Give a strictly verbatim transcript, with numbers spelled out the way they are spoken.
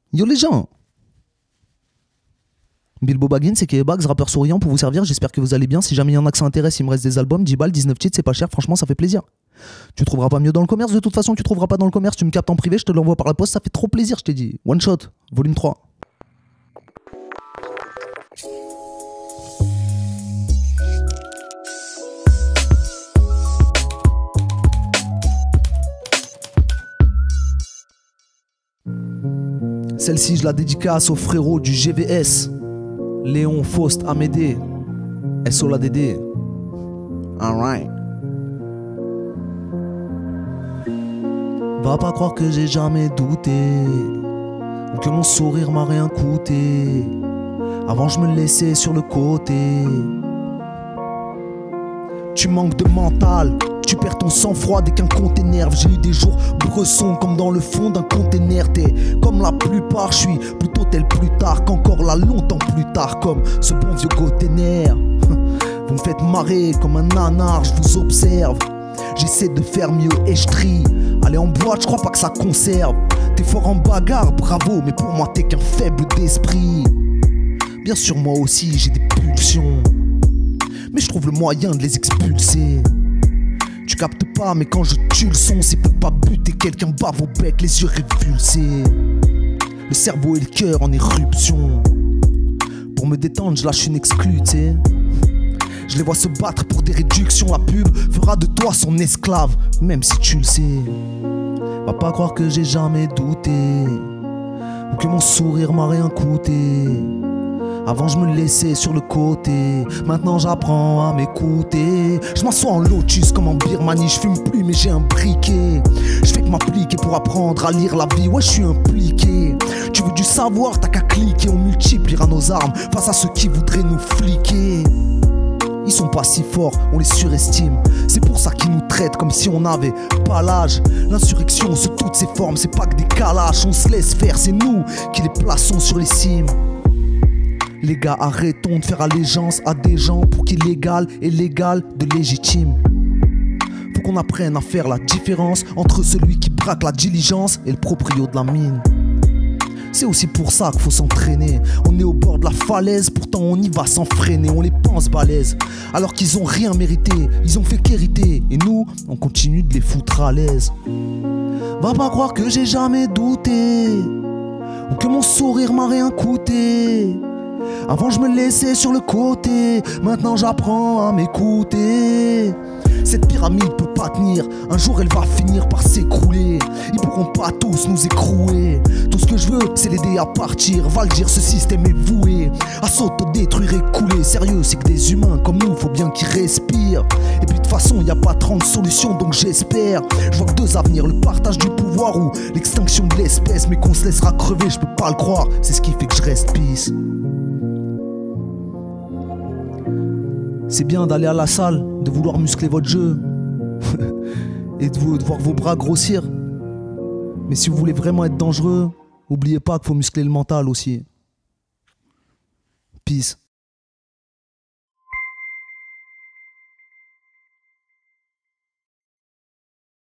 Yo les gens, Bilbo Baggins, c'est Kebags, rappeur souriant pour vous servir, j'espère que vous allez bien. Si jamais il y en a que ça intéresse, il me reste des albums, dix balles, dix-neuf titres, c'est pas cher, franchement ça fait plaisir. Tu trouveras pas mieux dans le commerce, de toute façon tu trouveras pas dans le commerce, tu me captes en privé, je te l'envoie par la poste, ça fait trop plaisir, je t'ai dit. One Shot, volume trois. Celle-ci, je la dédicace aux frérots du G V S. Léon, Faust, Amédée. S O la D D. Alright. Va pas croire que j'ai jamais douté, ou que mon sourire m'a rien coûté. Avant, je me laissais sur le côté. Tu manques de mental. Tu perds ton sang-froid dès qu'un compte t'énerve. J'ai eu des jours bressons comme dans le fond d'un container. T'es comme la plupart, je suis plutôt tel plus tard qu'encore là longtemps plus tard. Comme ce bon vieux goténaire. Vous me faites marrer comme un nanar, je vous observe. J'essaie de faire mieux et je trie. Aller en boîte, je crois pas que ça conserve. T'es fort en bagarre, bravo, mais pour moi t'es qu'un faible d'esprit. Bien sûr moi aussi j'ai des pulsions, mais je trouve le moyen de les expulser. Tu captes pas, mais quand je tue le son, c'est pour pas buter quelqu'un bave au bec, les yeux révulsés. Le cerveau et le cœur en éruption. Pour me détendre, je lâche une exclue, tu sais. Je les vois se battre pour des réductions. La pub fera de toi son esclave, même si tu le sais. Va pas croire que j'ai jamais douté, ou que mon sourire m'a rien coûté. Avant je me laissais sur le côté, maintenant j'apprends à m'écouter. Je m'assois en lotus comme en Birmanie, je fume plus mais j'ai un briquet. Je fais que m'appliquer pour apprendre à lire la vie, ouais je suis impliqué. Tu veux du savoir, t'as qu'à cliquer, on multipliera nos armes face à ceux qui voudraient nous fliquer. Ils sont pas si forts, on les surestime. C'est pour ça qu'ils nous traitent comme si on n'avait pas l'âge. L'insurrection sous toutes ses formes, c'est pas que des calaches. On se laisse faire, c'est nous qui les plaçons sur les cimes. Les gars, arrêtons de faire allégeance à des gens pour qui l'égal est l'égal de légitime. Faut qu'on apprenne à faire la différence entre celui qui braque la diligence et le proprio de la mine. C'est aussi pour ça qu'il faut s'entraîner. On est au bord de la falaise, pourtant on y va sans freiner. On les pense balèzes, alors qu'ils ont rien mérité. Ils ont fait qu'hériter, et nous, on continue de les foutre à l'aise. Va pas croire que j'ai jamais douté, ou que mon sourire m'a rien coûté. Avant je me laissais sur le côté, maintenant j'apprends à m'écouter. Cette pyramide peut pas tenir, un jour elle va finir par s'écrouler. Ils pourront pas tous nous écrouer. Tout ce que je veux c'est l'aider à partir. Va le dire, ce système est voué à s'auto-détruire et couler. Sérieux, c'est que des humains comme nous, faut bien qu'ils respirent. Et puis de toute façon y a pas trente solutions, donc j'espère. Je vois que deux avenirs, le partage du pouvoir ou l'extinction de l'espèce. Mais qu'on se laissera crever, je peux pas le croire. C'est ce qui fait que je reste peace. C'est bien d'aller à la salle, de vouloir muscler votre jeu et de, vous, de voir vos bras grossir. Mais si vous voulez vraiment être dangereux, n'oubliez pas qu'il faut muscler le mental aussi. Peace.